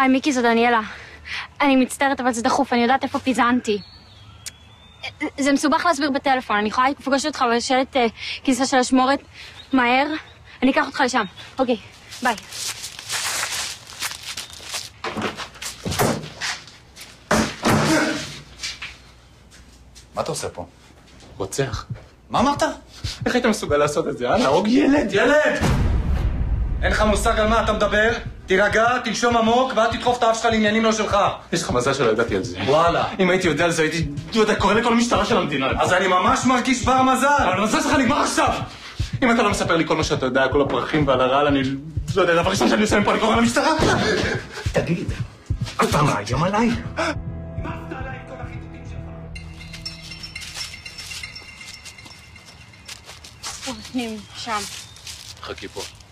היי, מיקי, זו דניאלה. אני מצטערת, אבל זה דחוף, אני יודעת איפה פיזנתי. זה מסובך להסביר בטלפון, אני יכולה לפגוש אותך בשלט כיסא של השמורת מהר? אני אקח אותך לשם. אוקיי, ביי. מה אתה עושה פה? רוצח. מה אמרת? איך היית מסוגל לעשות את זה, להרוג ילד? ילד! אין לך מושג על מה אתה מדבר? תירגע, תנשום עמוק, ואל תדחוף את האף שלך לעניינים לא שלך. יש לך מזל שלא ידעתי על זה. וואלה. אם הייתי יודע על זה, הייתי קורא לכל המשטרה של המדינה. אז אני ממש מרגיש בר מזל. אבל המזל שלך נגמר עכשיו! אם אתה לא מספר לי כל מה שאתה יודע, כל הפרחים ועל הרעל, אני לא יודע, דבר ראשון שאני עושה מפה, אני קורא למשטרה. תגיד, אתה מאיים עליי? שם. חכי פה.